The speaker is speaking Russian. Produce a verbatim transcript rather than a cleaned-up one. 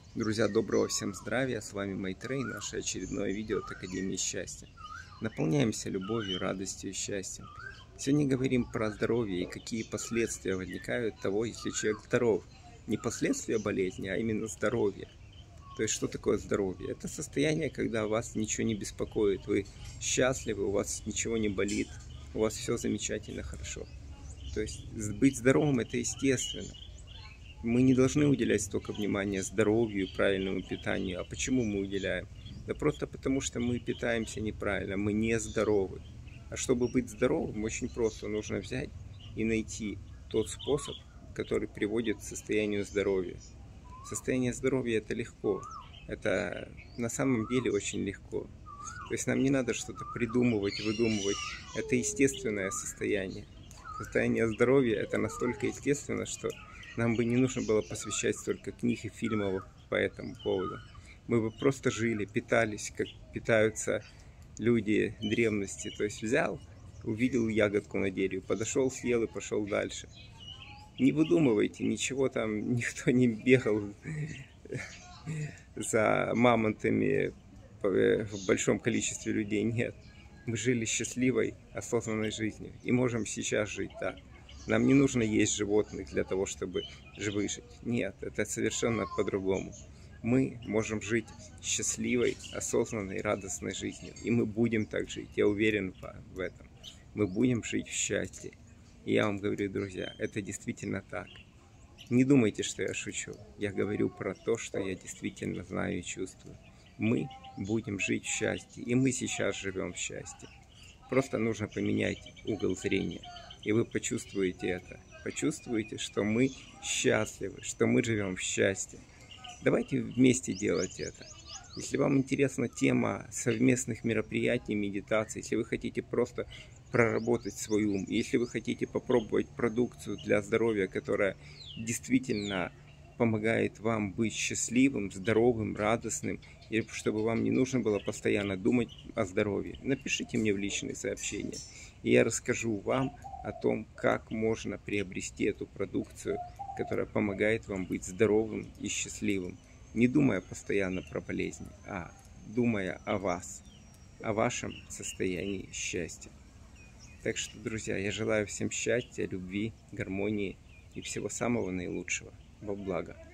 Друзья, доброго всем здравия, с вами Майтрей, наше очередное видео от Академии Счастья. Наполняемся любовью, радостью и счастьем. Сегодня говорим про здоровье и какие последствия возникают того, если человек здоров. Не последствия болезни, а именно здоровье. То есть, что такое здоровье? Это состояние, когда вас ничего не беспокоит, вы счастливы, у вас ничего не болит, у вас все замечательно, хорошо. То есть, быть здоровым – это естественно. Мы не должны уделять столько внимания здоровью, правильному питанию. А почему мы уделяем? Да просто потому, что мы питаемся неправильно, мы не здоровы. А чтобы быть здоровым, очень просто. Нужно взять и найти тот способ, который приводит к состоянию здоровья. Состояние здоровья – это легко. Это на самом деле очень легко. То есть нам не надо что-то придумывать, выдумывать. Это естественное состояние. Состояние здоровья – это настолько естественно, что нам бы не нужно было посвящать столько книг и фильмов по этому поводу. Мы бы просто жили, питались, как питаются люди древности. То есть взял, увидел ягодку на дереве, подошел, съел и пошел дальше. Не выдумывайте, ничего там, никто не бегал за мамонтами в большом количестве людей, нет. Мы жили счастливой, осознанной жизнью и можем сейчас жить так. Нам не нужно есть животных для того, чтобы выжить. Нет, это совершенно по-другому. Мы можем жить счастливой, осознанной, радостной жизнью. И мы будем так жить, я уверен в этом. Мы будем жить в счастье. И я вам говорю, друзья, это действительно так. Не думайте, что я шучу. Я говорю про то, что я действительно знаю и чувствую. Мы будем жить в счастье. И мы сейчас живем в счастье. Просто нужно поменять угол зрения. И вы почувствуете это. Почувствуете, что мы счастливы, что мы живем в счастье. Давайте вместе делать это. Если вам интересна тема совместных мероприятий, медитаций, если вы хотите просто проработать свой ум, если вы хотите попробовать продукцию для здоровья, которая действительно помогает вам быть счастливым, здоровым, радостным, и чтобы вам не нужно было постоянно думать о здоровье, напишите мне в личные сообщения, и я расскажу вам о том, как можно приобрести эту продукцию, которая помогает вам быть здоровым и счастливым, не думая постоянно про болезни, а думая о вас, о вашем состоянии счастья. Так что, друзья, я желаю всем счастья, любви, гармонии и всего самого наилучшего. Во благо.